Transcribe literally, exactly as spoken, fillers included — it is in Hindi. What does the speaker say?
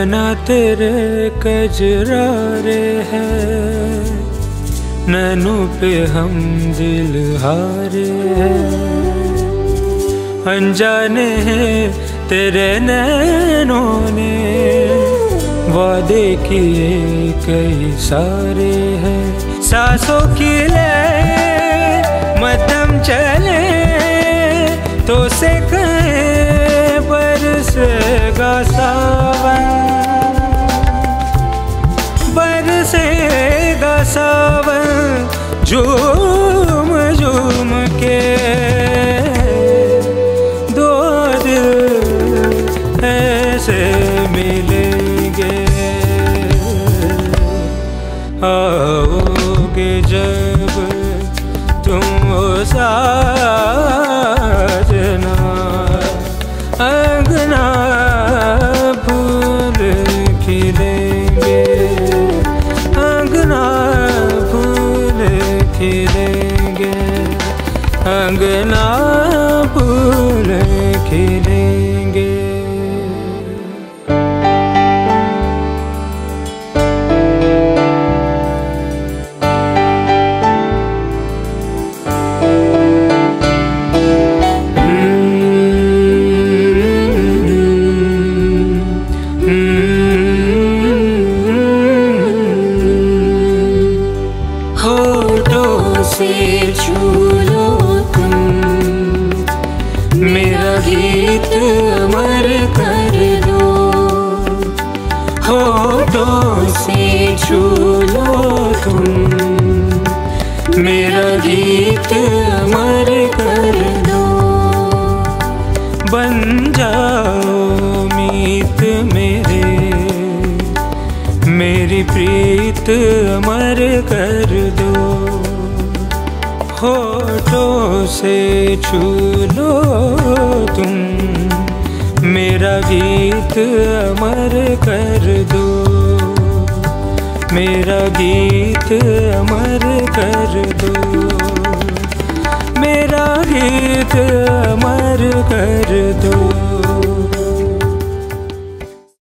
नैना तेरे कजरारे हैं, नैनों पे हम दिल हारे हैं। अनजाने हैं तेरे नैनों ने, वादे किए कई सारे हैं। सांसों की ले मध्यम चले तो से कहे बरसेगा सावन, बरसेगा सावन झूम झूम के। दो दिल ऐसे मिलेंगे, आओगे जब तुम साजना, अंगना फूल खिलेंगे, अंगना फूल खिलेंगे, अंगना फूल खिलेंगे। से छू लो तुम, मेरा गीत अमर कर दो। होठों से छू लो तुम, मेरा गीत अमर कर दो। बन जाओ मीत मेरे, मेरी प्रीत अमर कर दो। होठों से छू लो तुम, मेरा गीत अमर कर दो, मेरा गीत अमर कर दो, मेरा गीत अमर कर दो।